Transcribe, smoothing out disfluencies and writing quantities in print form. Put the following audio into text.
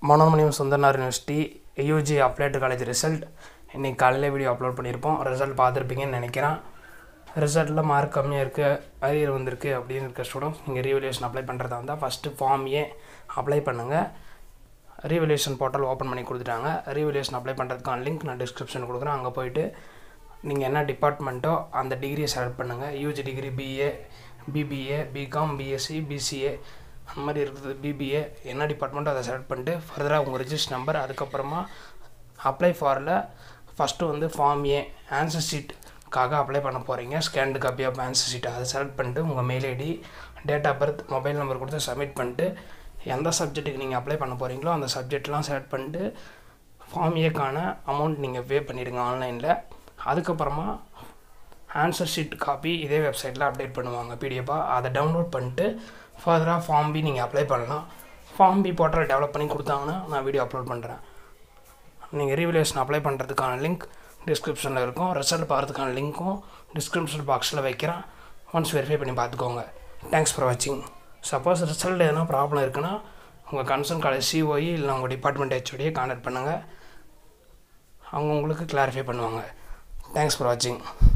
Manonmaniam Sundaranar university UG applied college result இன்றைக்கி காலையில் video upload பண்ணியிருப்போம். ரிசல்ட் பார்த்துருப்பீங்கன்னு நினைக்கிறேன். ரிசல்ட்டில் மார்க் கம்மியாக இருக்குது, அரியர் வந்திருக்கு அப்படின்னு இருக்க ஸ்டூடெண்ட்ஸ் நீங்கள் ரீவல்யூஷன் அப்ளை பண்ணுறதா இருந்தால் ஃபஸ்ட்டு ஃபார்ம் ஏ அப்ளை பண்ணுங்கள். ரீவல்யூஷன் போர்ட்டல் ஓப்பன் பண்ணி கொடுத்துட்டாங்க. ரீவல்யூஷன் அப்ளை பண்ணுறதுக்கான லிங்க் நான் டிஸ்கிரிப்ஷன் கொடுக்குறேன். அங்கே போய்ட்டு நீங்கள் என்ன டிபார்ட்மெண்ட்டோ அந்த டிகிரியை செலக்ட் பண்ணுங்கள். UG degree BA, BBA, BCom, BSc, BCA அந்த மாதிரி இருக்குது. BBA என்ன டிபார்ட்மெண்ட்டோ அதை செலக்ட் பண்ணிட்டு ஃபர்தராக உங்கள் ரிஜிஸ்டர் நம்பர், அதுக்கப்புறமா அப்ளை ஃபாரில் ஃபஸ்ட்டு வந்து ஃபார்ம் ஏ ஆன்சர் ஷீட்டுக்காக அப்ளை பண்ண போகிறீங்க. Scanned copy of answer sheet அதை செலக்ட் பண்ணிட்டு உங்கள் mail ID, date of birth, mobile number கொடுத்து சப்மிட் பண்ணிட்டு எந்த சப்ஜெக்ட்டுக்கு நீங்கள் அப்ளை பண்ண போகிறீங்களோ அந்த சப்ஜெக்ட்லாம் செலக்ட் பண்ணிட்டு ஃபார்ம் ஏக்கான அமௌண்ட் நீங்கள் பே பண்ணிவிடுங்க ஆன்லைனில். அதுக்கப்புறமா ஆன்சர் ஷீட் காப்பி இதே வெப்சைட்டில் அப்டேட் பண்ணுவாங்க பிடிஎஃபாக. அதை டவுன்லோட் பண்ணிட்டு ஃபர்தராக ஃபார்ம் பி நீங்கள் அப்ளை பண்ணலாம். ஃபார்ம் பி போர்ட்டல் டெவலப் பண்ணி கொடுத்தாங்கன்னா நான் வீடியோ அப்லோட் பண்ணுறேன். நீங்கள் ரீவல்யூஷன் அப்ளை பண்ணுறதுக்கான லிங்க் டிஸ்கிரிப்ஷனில் இருக்கும். ரிசல்ட் பார்க்கறதுக்கான லிங்க்கும் டிஸ்கிரிப்ஷன் பாக்ஸில் வைக்கிறேன். ஒன்ஸ் வெரிஃபை பண்ணி பார்த்துக்கோங்க. தேங்க்ஸ் ஃபார் வாட்சிங். சப்போஸ் ரிசல்ட் எதனா ப்ராப்ளம் இருக்குன்னா உங்கள் கன்சர்ன் காலேஜ் COE இல்லை உங்கள் டிபார்ட்மெண்ட் HOD கான்டாக்ட் பண்ணுங்கள். அவங்க உங்களுக்கு கிளாரிஃபை பண்ணுவாங்க. தேங்க்ஸ் ஃபார் வாட்சிங்.